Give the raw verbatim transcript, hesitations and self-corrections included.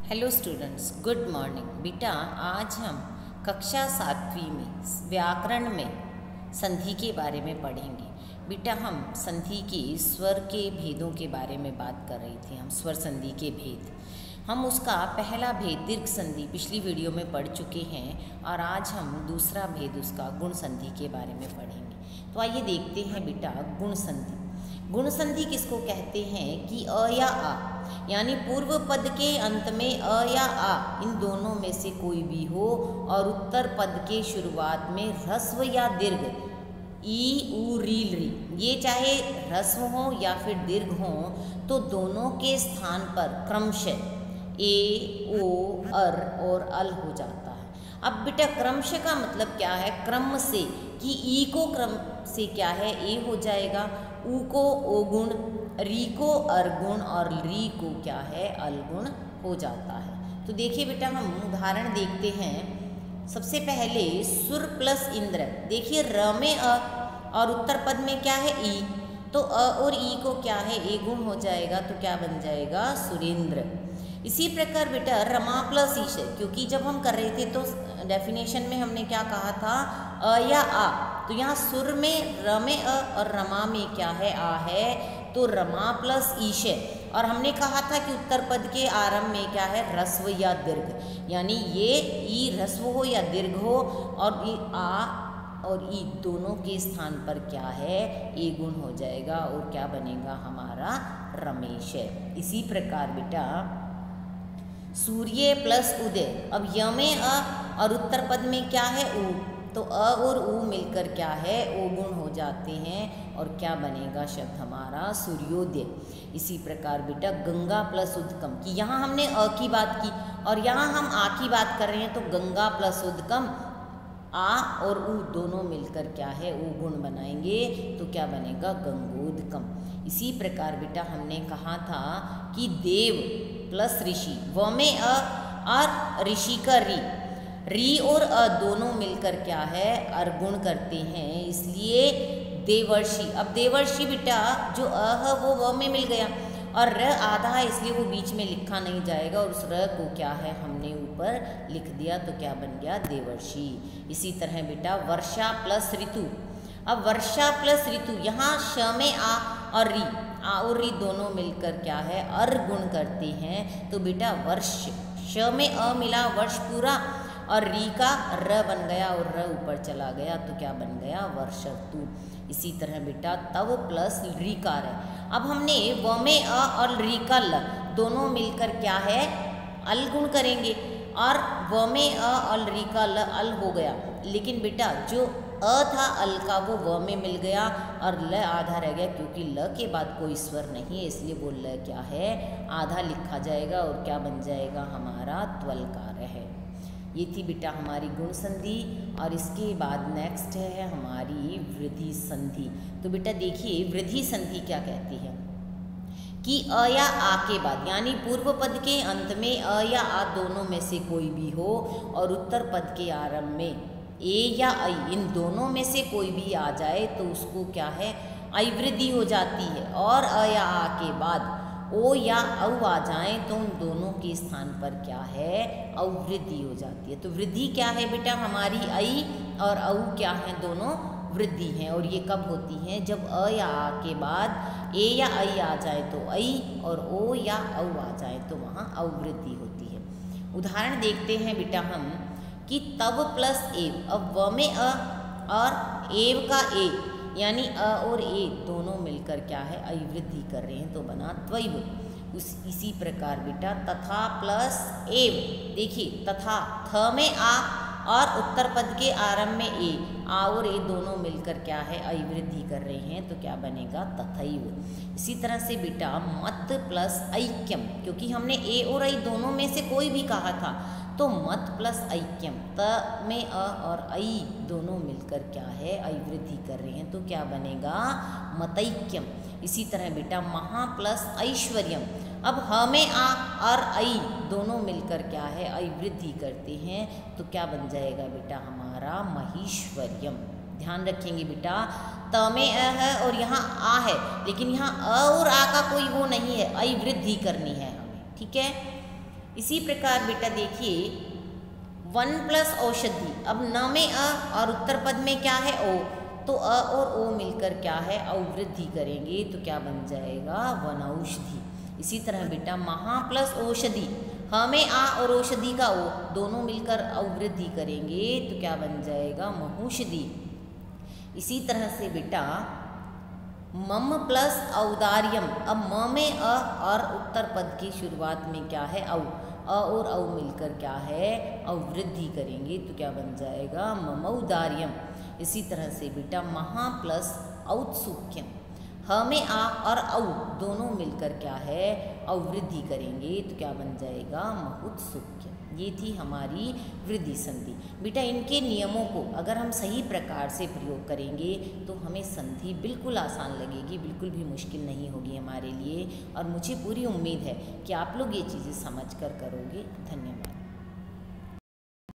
Hello students, good morning. बेटा आज हम कक्षा सातवीं में व्याकरण में संधि के बारे में पढ़ेंगे। बेटा हम संधि के स्वर के भेदों के बारे में बात कर रहे थे। हम स्वर संधि के भेद, हम उसका पहला भेद दीर्घ संधि पिछली वीडियो में पढ़ चुके हैं और आज हम दूसरा भेद उसका गुण संधि के बारे में पढ़ेंगे। तो आइए देखते हैं बेटा गुण संधि। गुण संधि किसको कहते हैं कि अ या आ, यानी पूर्व पद के अंत में अ या आ इन दोनों में से कोई भी हो और उत्तर पद के शुरुआत में ह्रस्व या दीर्घ ई उ री री, ये चाहे ह्रस्व हो या फिर दीर्घ हो तो दोनों के स्थान पर क्रमशः ए ओ अर और अल हो जाता है। अब बेटा क्रमशः का मतलब क्या है? क्रम से, कि ई को क्रम से क्या है ए हो जाएगा, ऊ को ओ गुण, री को अरगुण और री को क्या है अलगुण हो जाता है। तो देखिए बेटा हम उदाहरण देखते हैं। सबसे पहले सुर प्लस इंद्र, देखिए र में अ और उत्तर पद में क्या है ई, तो अ और ई को क्या है ए गुण हो जाएगा, तो क्या बन जाएगा सुरेंद्र। इसी प्रकार बेटा रमा प्लस ईश, क्योंकि जब हम कर रहे थे तो डेफिनेशन में हमने क्या कहा था अ या आ, तो यहाँ सुर में र में अ और रमा में क्या है आ है, तो रमा प्लस ईश। और हमने कहा था कि उत्तर पद के आरंभ में क्या है ह्रस्व या दीर्घ, यानी ये ई ह्रस्व हो या दीर्घ हो और ई आ और ई दोनों के स्थान पर क्या है ए गुण हो जाएगा और क्या बनेगा हमारा रमेश। इसी प्रकार बेटा सूर्य प्लस उदय, अब य में अ और उत्तर पद में क्या है उ, तो अ और उ मिलकर क्या है ओ गुण हो जाते हैं और क्या बनेगा शब्द हमारा सूर्योदय। इसी प्रकार बेटा गंगा प्लस उद्गम, कि यहाँ हमने अ की बात की और यहाँ हम आ की बात कर रहे हैं, तो गंगा प्लस उद्गम आ और उ दोनों मिलकर क्या है ओ गुण बनाएंगे, तो क्या बनेगा गंगोदकम। इसी प्रकार बेटा हमने कहा था कि देव प्लस ऋषि, व में अ और ऋषि का री, री और अ दोनों मिलकर क्या है अरगुण करते हैं, इसलिए देवर्षि। अब देवर्षि बेटा जो अ है वो व में मिल गया और र आधा है इसलिए वो बीच में लिखा नहीं जाएगा और उस र को क्या है हमने ऊपर लिख दिया, तो क्या बन गया देवर्षि। इसी तरह बेटा वर्षा प्लस ऋतु, अब वर्षा प्लस ऋतु, यहाँ श में आ और री, आ और री दोनों मिलकर क्या है अर गुण करते हैं, तो बेटा वर्ष, श में अ मिला वर्ष पूरा और री का र बन गया और र ऊपर चला गया, तो क्या बन गया वर्षतु। इसी तरह बेटा तव प्लस रीकार है, अब हमने व में अ और री का ल दोनों मिलकर क्या है अल गुण करेंगे और व में अ और री का ल अल हो गया, लेकिन बेटा जो अ था अल का वो व में मिल गया और ल आधा रह गया, क्योंकि ल के बाद कोई स्वर नहीं है इसलिए वो ल क्या है आधा लिखा जाएगा और क्या बन जाएगा हमारा त्वलकार है। ये थी बेटा हमारी गुण संधि और इसके बाद नेक्स्ट है हमारी वृद्धि संधि। तो बेटा देखिए वृद्धि संधि क्या कहती है कि अ या आ के बाद, यानी पूर्व पद के अंत में अ या आ दोनों में से कोई भी हो और उत्तर पद के आरंभ में ए या आई इन दोनों में से कोई भी आ जाए तो उसको क्या है अवृद्धि हो जाती है, और अ या आ के बाद ओ या औ आ जाएं तो उन दोनों के स्थान पर क्या है अवृद्धि हो जाती है। तो वृद्धि क्या है बेटा हमारी आई और औ क्या है दोनों वृद्धि हैं, और ये कब होती हैं जब अ या आ के बाद ए या आई आ जाए तो आई और ओ या औ आ जाए तो वहाँ अवृद्धि होती है। उदाहरण देखते हैं बेटा हम कि तव प्लस एव, अब व में अ और एव का ए, यानी अ और ए दोनों मिलकर क्या है अवृद्धि कर रहे हैं, तो बना त्वैव। उस इसी प्रकार बेटा तथा प्लस एव, देखिए तथा थ में आ और उत्तर पद के आरंभ में ए, आ और ए दोनों मिलकर क्या है अवृद्धि कर रहे हैं, तो क्या बनेगा तथैव। इसी तरह से बेटा मत प्लस ऐक्यम, क्योंकि हमने ए और आई दोनों में से कोई भी कहा था, तो मत प्लस ऐक्यम, त में अ और आई दोनों मिलकर क्या है अवृद्धि कर रहे हैं, तो क्या बनेगा मतैक्यम। इसी तरह बेटा महा प्लस ऐश्वर्यम, अब ह में आ और आई दोनों मिलकर क्या है अवृद्धि करते हैं, तो क्या बन जाएगा बेटा हमारा महेश्वर्यम। ध्यान रखेंगे बेटा त में अ है और यहाँ आ है, लेकिन यहाँ अ और आ का कोई वो नहीं है, अवृद्धि करनी है हमें, ठीक है। इसी प्रकार बेटा देखिए वन प्लस औषधि, अब न में अ और उत्तर पद में क्या है ओ, तो अ और ओ मिलकर क्या है अवृद्धि करेंगे तो क्या बन जाएगा वनौषधि। इसी तरह बेटा महा प्लस औषधि, ह में आ और औषधि का ओ दोनों मिलकर अवृद्धि करेंगे तो क्या बन जाएगा महौषधि। इसी तरह से बेटा मम प्लस औदार्यम, अब म में अ और उत्तर पद की शुरुआत में क्या है औ, अ और औ मिलकर क्या है अवृद्धि करेंगे तो क्या बन जाएगा ममौदार्यम। इसी तरह से बेटा महा प्लस औत्सुक्यम, ह में आ और औ दोनों मिलकर क्या है अवृद्धि करेंगे तो क्या बन जाएगा महुत्सुक्यम। ये थी हमारी वृद्धि संधि। बेटा इनके नियमों को अगर हम सही प्रकार से प्रयोग करेंगे तो हमें संधि बिल्कुल आसान लगेगी, बिल्कुल भी मुश्किल नहीं होगी हमारे लिए। और मुझे पूरी उम्मीद है कि आप लोग ये चीज़ें समझ कर करोगे। धन्यवाद।